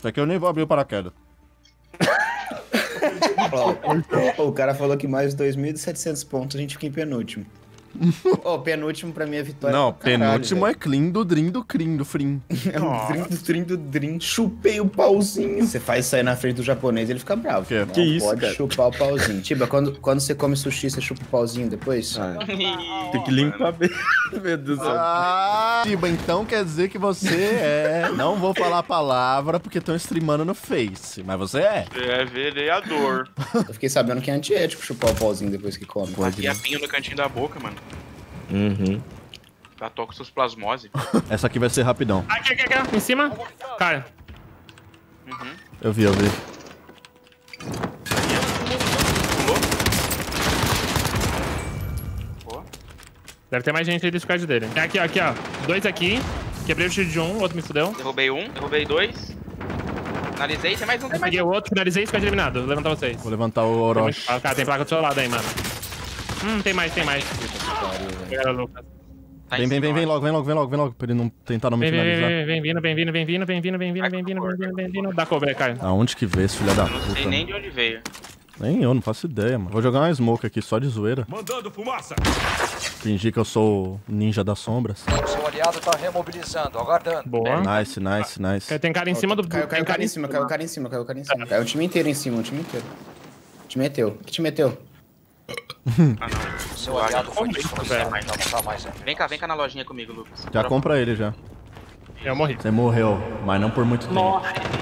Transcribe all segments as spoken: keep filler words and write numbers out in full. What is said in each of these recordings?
Isso aqui eu nem vou abrir o paraquedas. Ó, o cara falou que mais dois mil e setecentos pontos a gente fica em penúltimo. Ó, oh, penúltimo pra mim é vitória. Não, caralho, penúltimo véio. é clean do Dream do Crim do Frim. É um Dream do Dream do Dream. Chupei o pauzinho. Você faz isso aí na frente do japonês, ele fica bravo. Que, não que isso, pode cara? chupar o pauzinho. Tiba, quando, quando você come sushi, você chupa o pauzinho depois? Ah, Tem que limpar bem. Meu Deus do céu. Ah, Tiba, então quer dizer que você é... Não vou falar a palavra porque estão streamando no Face, mas você é. É vereador. Eu fiquei sabendo que é antiético chupar o pauzinho depois que come. Aqui a pinho no cantinho da boca, mano. Uhum. Já toca seus plasmose. Essa aqui vai ser rapidão. Aqui, aqui, aqui, em cima. Cara. Uhum. Eu vi, eu vi. Pulou. Boa. Deve ter mais gente aí do squad dele. É aqui, ó, aqui, ó. Dois aqui. Quebrei o shield de um, o outro me fudeu. Derrubei um, derrubei dois. Finalizei, tem mais um, tem mais Peguei o outro, finalizei, squad eliminado. Vou levantar vocês. Vou levantar o Tem Orochi. muito- Ah, cara, tem placa do seu lado aí, mano. Hum, tem mais, tem mais. Pegaram o Lucas. Tá Vem, em vem, vem, cima, vem ó. logo, vem logo, vem logo, vem logo. Pra ele não tentar não me Vem, vem, vem, finalizar. vem, vem vindo, vem vindo, vem vindo, vem vindo, vem vindo, vem vindo, vem vindo, vem vindo. Dá cover, cara. Aonde que vê esse filho da Não sei puta? nem mano? de onde veio. Nem eu, não faço ideia, mano. Vou jogar uma smoke aqui só de zoeira. Mandando fumaça. Fingir que eu sou o ninja das sombras. Seu aliado tá remobilizando, aguardando. Boa. Nice, nice, nice. Tem cara em cima do... Caiu, caiu o tem cara em cima, caiu o cara em cima, caiu o cara em cima. Caiu o time inteiro em cima, o time inteiro. Te meteu. Que te meteu? Ah, não. Seu aliado foi Como isso, destroçado, velho? não tá mais aqui. Vem cá, vem cá na lojinha comigo, Lucas. Já compra ele já. Eu morri. Você morreu, mas não por muito tempo.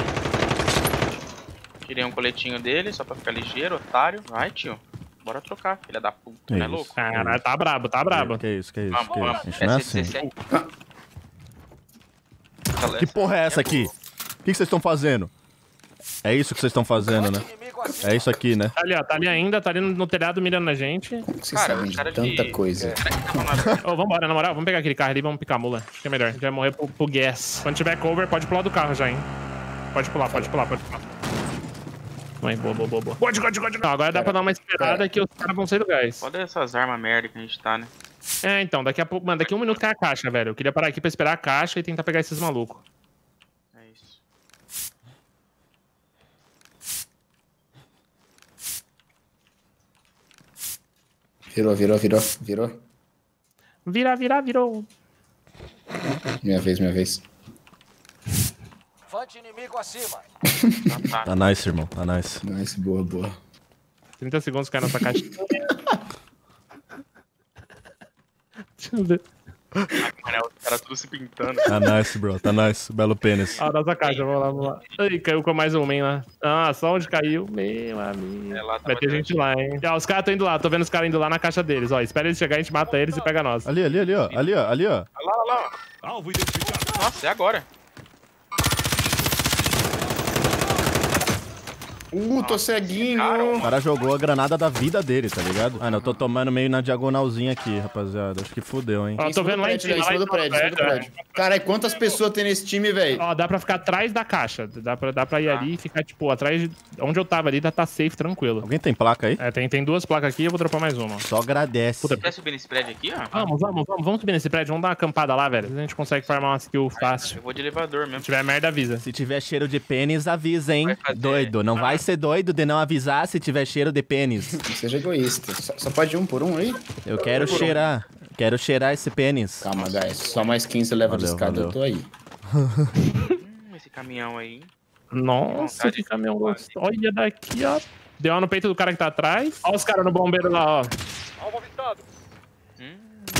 Tirei um coletinho dele, só pra ficar ligeiro, otário. Vai, tio. Bora trocar, filha da puta, Que não é isso? louco? Caralho, tá brabo, tá brabo. Que isso, que isso, Vamos, que isso. vamos. A gente não é S assim. dezessete. Que porra é essa aqui? O que que vocês estão fazendo? É isso que vocês estão fazendo, né? Inimigo acima. É isso aqui, né? Tá ali, ó, tá ali ainda, tá ali no, no telhado mirando na gente. Como que vocês Cara, sabem os de caras tanta de- coisa? Será que tava na... Ô, vambora, na moral, vamos pegar aquele carro ali e vamos picar a mula. Acho que é melhor. A gente vai morrer pro, pro gas. Quando tiver cover, pode pular do carro já, hein? Pode pular, pode pular, pode pular. Vai, boa, boa, boa, boa. Pode, pode, pode. Não, agora dá pra dar uma esperada que os caras vão sair do gás. Foda essas armas merda que a gente tá, né? É, então, daqui a pouco, mano, daqui a um minuto cai a caixa, velho. Eu queria parar aqui pra esperar a caixa e tentar pegar esses malucos. É isso. Virou, virou, virou, virou. Vira, vira, virou. Minha vez, minha vez. Vante inimigo acima. Tá, tá. Tá nice, irmão. Tá nice. Nice, boa, boa. trinta segundos cai nessa caixa. Deixa eu ver. Mano, os caras tudo se pintando. Tá nice, bro. Tá nice. Belo pênis. Ah, nossa caixa, vamos lá, vamos lá. Ai, caiu com mais um man lá. Ah, só onde caiu? Meu amigo. É, lá tá Vai ter bastante. gente lá, hein. Ó, os caras estão indo lá, tô vendo os caras indo lá na caixa deles. Ó, espera eles chegarem, a gente mata eles e pega nós. Ali, ali, ali, ó. Ali, ó. Ali, ó. Olha lá, olha lá. Alvo identificado. Nossa, é agora. Uh, tô ceguinho. O cara jogou a granada da vida dele, tá ligado? Ah, não, eu tô tomando meio na diagonalzinha aqui, rapaziada. Acho que fudeu, hein? Ó, tô vendo lá em cima. Em lá cima em do cima prédio, em cima do prédio. Caralho, quantas pessoas tem nesse time, velho? Ó, dá pra ficar atrás da caixa. Dá pra, dá pra ir ali e ficar, tipo, atrás de... Onde eu tava ali, dá tá safe, tranquilo. Alguém tem placa aí? É, tem, tem duas placas aqui, eu vou dropar mais uma. Só agradece. Quer subir nesse prédio aqui, ó? Vamos, vamos, vamos, vamos subir nesse prédio, vamos dar uma acampada lá, velho. Às vezes a gente consegue farmar uma skill fácil. Eu vou de elevador mesmo. Se tiver merda, avisa. Se tiver cheiro de pênis, avisa, hein? Vai fazer- Doido. Não Ah. vai ser doido de não avisar se tiver cheiro de pênis. Não seja egoísta. Só, só pode um por um aí? Eu quero cheirar. Quero cheirar esse pênis. Calma, guys. Só mais quinze leva de Valeu, escada, valeu. eu tô aí. Hum, esse caminhão aí. Nossa, Vontade que de caminhão voar, gostoso. Olha daqui, ó. Deu uma no peito do cara que tá atrás. Olha os caras no bombeiro lá, ó. Alvo avistado. Hum,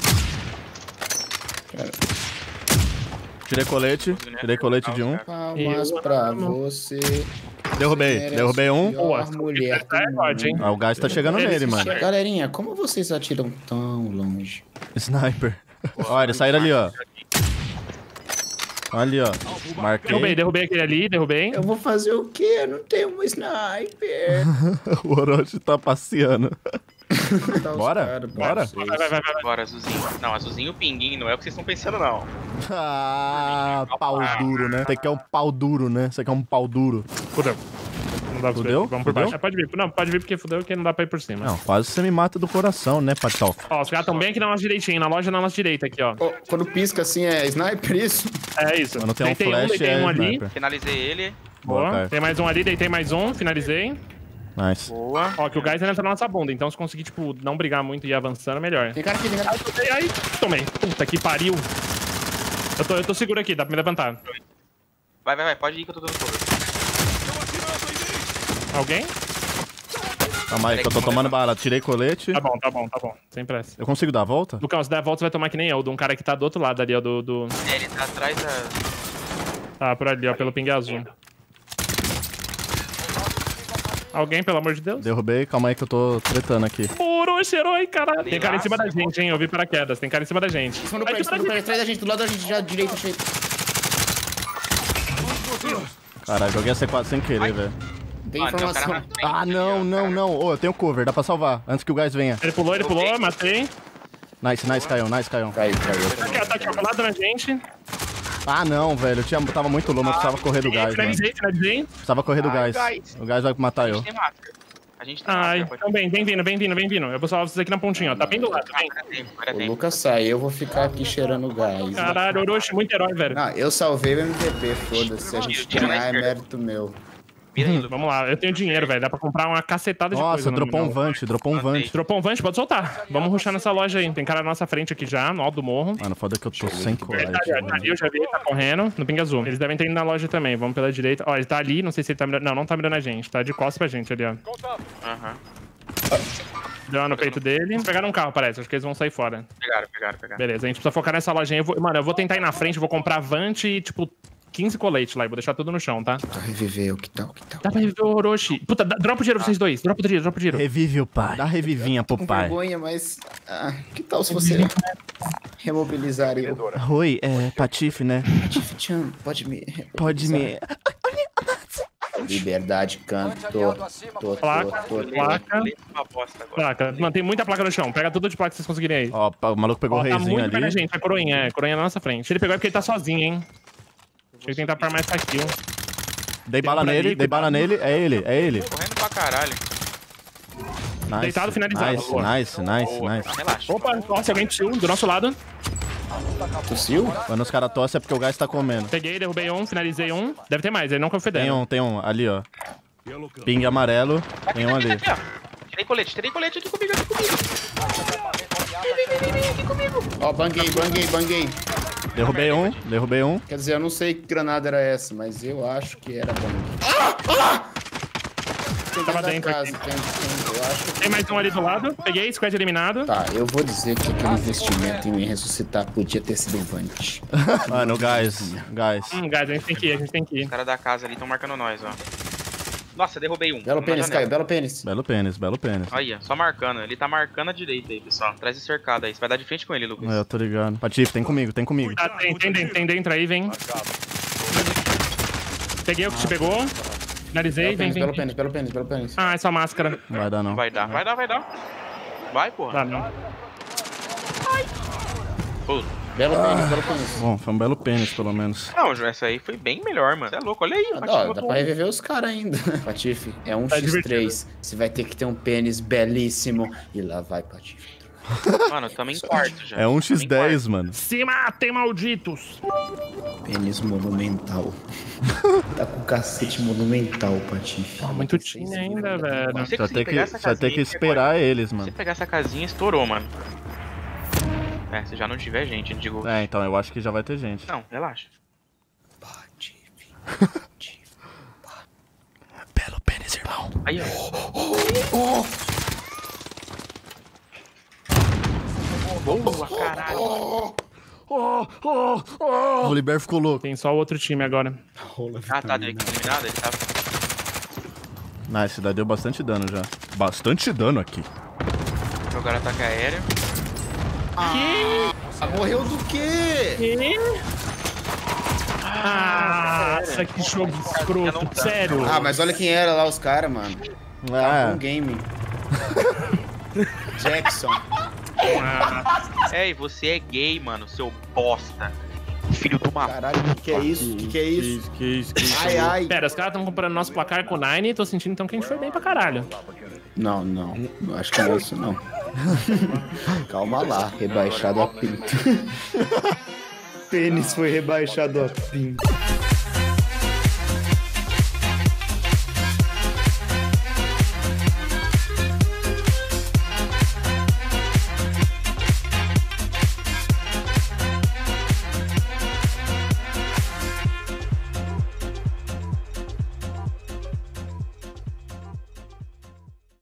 Tirei colete. Tirei colete de um. Palmas Eu pra amo. você. Derrubei. Merece Derrubei um. pior Boa, mulher do é God, hein? mundo. Ah, o gás tá chegando nele, mano. Galerinha, como vocês atiram tão longe? Sniper. Ó, eles saíram ali, ó. Ali, ó. Marquei. Derrubei, derrubei aquele ali, derrubei. Eu vou fazer o quê? Eu não tenho um sniper. O Orochi tá passeando. Tá os Bora? cara, Bora? vocês. Vai, vai, vai, vai. Bora, azulzinho. Não, azulzinho pinguinho, não é o que vocês estão pensando, não. Ah, pau duro, né? Você quer um pau duro, né? Você quer um pau duro. Fudeu. Não dá pra Fudeu? subir. Vamos por Fudeu? baixo. Ah, pode vir. Não, pode vir porque fudeu que não dá pra ir por cima. Não, quase você me mata do coração, né, Patof? Ó, os caras tão bem aqui na nossa direitinha, na loja na nossa direita aqui, ó. Ô, quando pisca assim é sniper isso? É isso. Quando tem um Deitei flash, deitei é um ali. sniper. Finalizei ele. Boa. Boa, cara. Tem mais um ali, deitei mais um, finalizei. Nice. Boa. Ó, que o gás entra na nossa bunda, então se conseguir, tipo, não brigar muito e ir avançando, melhor. Tem cara aqui, tem cara aqui. Tomei, aí, tomei. Puta que pariu. Eu tô, eu tô seguro aqui, dá pra me levantar. Vai, vai, vai. Pode ir que eu tô dando cover. Alguém? Calma aí, que eu tô tomando bala. Tirei colete. Tá bom, tá bom, tá bom. Sem pressa. Eu consigo dar a volta? Lucão, se der a volta, você vai tomar que nem eu, de um cara que tá do outro lado ali, ó, do... do... É, ele tá atrás da... Tá, por ali, ó, pelo ping azul. Alguém, pelo amor de Deus? Derrubei, calma aí que eu tô tretando aqui. Orochi, herói, caralho. Tem cara em cima da gente, hein? Eu vi paraquedas. Tem cara em cima da gente. Mano, pra isso, pra atrás da gente, do lado da gente, já direita, cheio. Caralho, joguei a C quatro sem querer, velho. Tem Mano, tem um cara informação. na frente, Ah, não, ó, não, cara. não. Ô, eu tenho cover, dá pra salvar. Antes que o gás venha. Ele pulou, ele pulou, matei. Nice, nice, Caião, nice, Caião. Caiu, caiu. Aqui, ó, tá aqui, ó, colado na gente. Ah, não, velho. Eu tinha, tava muito longe, eu precisava correr do gás, mano. Finalizei, finalizei. Precisava correr do Ai, gás. gás. O gás vai matar A eu. gente tem máscara. A gente tem Ai, máscara. pode- então bem, bem vindo, bem vindo, bem vindo. Eu vou salvar vocês aqui na pontinha, ó. Tá bem do lado, vem. Vai dar tempo, vai dar O tempo. Lucas sai, eu vou ficar aqui cheirando gás. Caralho, Orochi, muito herói, velho. Não, eu salvei o M V P, foda-se. Se a gente Tira na ganhar, é esquerda. mérito meu. Vira aí, Lucas. Vamos lá, eu tenho dinheiro, velho. Dá pra comprar uma cacetada de Nossa, coisa. no dropou um nominal. Vant, dropou um Vant. Dropou um Vant, pode soltar. Vamos rushar nessa loja aí. Tem cara na nossa frente aqui já, no alto do morro. Mano, foda que eu tô sem Ele colete. tá ali, ó, tá ali, eu já vi, ele tá correndo no ping azul. Eles devem ter ido na loja também, vamos pela direita. Ó, ele tá ali, não sei se ele tá mirando. Não, não tá mirando a gente, tá de costas pra gente ali, ó. Aham. Deu uma no peito dele. Pegaram um carro, parece, acho que eles vão sair fora. Pegaram, pegaram, pegaram. Beleza, a gente precisa focar nessa lojinha. Eu vou- mano, eu vou tentar ir na frente, eu vou comprar Vant e, tipo, quinze coletes lá e vou deixar tudo no chão, tá? Tá, reviveu, que tal, que tal? Dá pra reviver o Orochi. Puta, dá- dropa o dinheiro vocês dois, dropa o dinheiro, dropa o dinheiro. Revive o pai. Dá revivinha pro Com pai. vergonha, mas... Ah, que tal se você remobilizar eu? Oi, é Patife, né? Tiff-chan, pode me... Pode me... Liberdade, canto, tô, tô, Placa, tô, tô. placa. Lê uma bosta agora. Placa, mano, tem muita placa no chão. Pega tudo de placa que vocês conseguirem aí. Ó, pa- o maluco pegou Ó, o tá reizinho muito perto da ali. gente, é coroinha, é coroinha na nossa frente. Ele pegou é porque ele tá sozinho, hein? Deixa eu tentar farmar essa kill. Dei Tem bala um por nele, ali, dei bala cuidado. nele. É ele, é ele. Correndo pra caralho. Nice, Deitado, finalizado. Nice, Boa. nice, nice, Boa. nice. Relaxa. Opa, nossa, alguém tossiu do nosso lado. Tossiu? Quando os caras tossem é porque o gás tá comendo. Peguei, derrubei um, finalizei um. Deve ter mais, ele não Tem confedendo. um, tem um ali, ó. Yellow Cam. Ping amarelo. Tem um ali. Aqui, ó. Tirei colete, tirei colete aqui comigo, aqui comigo. Ó, banguei, banguei, banguei. Derrubei um, derrubei um. Quer dizer, eu não sei que granada era essa, mas eu acho que era banguei. Ah! Ah! Tem Tava da dentro casa, aqui. tem, tem, eu acho que... Tem mais um ali do lado. Peguei, squad eliminado. Tá, eu vou dizer que aquele investimento em me ressuscitar podia ter sido um Vant. Mano, gás, gás. Hum, guys, a gente tem que ir, a gente tem que ir. Os caras da casa ali estão marcando nós, ó. Nossa, derrubei um. Belo Na pênis, janela. Caio, belo pênis. Belo pênis, belo pênis. Olha, só marcando. Ele tá marcando a direita aí, pessoal. Traz esse cercado aí. Você vai dar de frente com ele, Lucas. É, eu tô ligado. Patife, tem comigo, tem comigo. Tá, tem, tem, dentro, tem dentro aí, vem. Peguei o que te pegou. Finalizei, Belo vem, pênis, vem. belo pênis, belo pênis, belo pênis. Ah, essa máscara. Não vai dar, não. Vai dar, vai dar, vai dar. Vai, porra. Dá não. Pô. Belo pênis, belo pênis. Bom, foi um belo pênis, pelo menos. Não, Ju, essa aí foi bem melhor, mano. Você é louco, olha aí. Ah, Patife dá, dá botou pra um. reviver os caras ainda. Patife, é um Tá por três. Você vai ter que ter um pênis belíssimo. E lá vai, Patife. Mano, tamo em quarto já. É um Tamo x em dez, mano. Se matem, malditos! Pênis monumental. Tá com cacete monumental, Patife. Muito time ainda, velho. quarto. Você Só conseguir tem pegar que, essa só tem casinha que e esperar eles, Se você mano. pegar essa casinha, estourou, mano. É, se já não tiver gente, eu digo. É, então, eu acho que já vai ter gente. Não, relaxa. Patife. Belo pênis, irmão. Aí, ó. Boa, caralho. O Oliver ficou louco. Tem só o outro time agora. Ah, tá, dele eliminado, ele tá. Nice, daí deu bastante dano já. Bastante dano aqui. Jogaram ataque aéreo. Ah, morreu do quê? Ah, nossa, que jogo escroto. Sério. Ah, mas olha quem era lá os caras, mano. Um É, game. Jackson. É, e você é gay, mano, seu bosta. Filho de uma. Caralho, o que, que é isso? O que, que é isso? que isso, que isso. Ai, ai. Pera, os caras estão comparando nosso placar com o Nine. Tô sentindo então que a gente foi bem pra caralho. Não, não. Eu acho que não é isso, não. Calma lá, rebaixado a pinto. Pênis foi rebaixado a pinto.